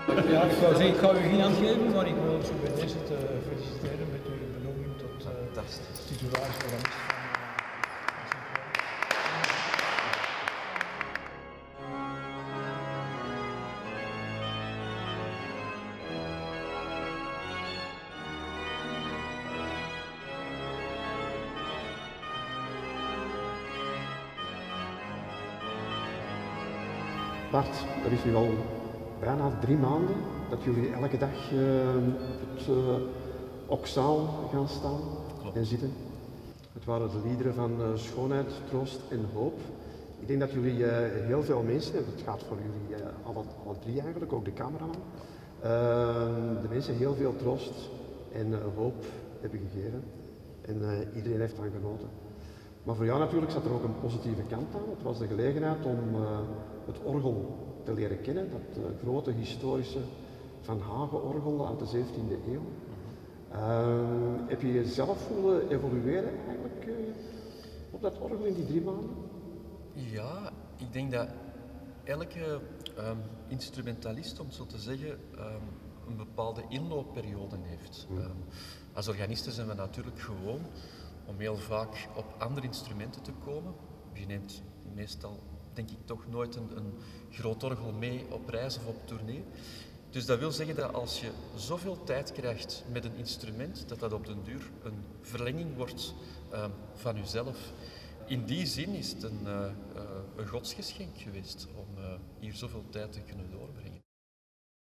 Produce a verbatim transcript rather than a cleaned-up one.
Ja, ik wou zeggen, ik ga u geen hand geven, maar ik wil u bij deze te feliciteren met uw benoeming tot uh, titularis organist van Bart, dat is nu al bijna drie maanden dat jullie elke dag uh, op het uh, okzaal gaan staan Klopt. En zitten. Het waren de liederen van uh, schoonheid, troost en hoop. Ik denk dat jullie uh, heel veel mensen, en dat gaat voor jullie uh, alle, alle drie eigenlijk, ook de cameraman, uh, de mensen heel veel troost en uh, hoop hebben gegeven. En uh, iedereen heeft ervan genoten. Maar voor jou natuurlijk zat er ook een positieve kant aan. Het was de gelegenheid om uh, het orgel te leren kennen, dat uh, grote historische Van Hagen-orgel uit de zeventiende eeuw. Uh, heb je jezelf voelen evolueren eigenlijk uh, op dat orgel in die drie maanden? Ja, ik denk dat elke um, instrumentalist, om het zo te zeggen, um, een bepaalde inloopperiode heeft. Mm. Um, als organisten zijn we natuurlijk gewoon om heel vaak op andere instrumenten te komen. Je neemt meestal, denk ik, toch nooit een, een groot orgel mee op reis of op tournee. Dus dat wil zeggen dat als je zoveel tijd krijgt met een instrument, dat dat op den duur een verlenging wordt uh, van jezelf. In die zin is het een, uh, uh, een godsgeschenk geweest om uh, hier zoveel tijd te kunnen doorbrengen.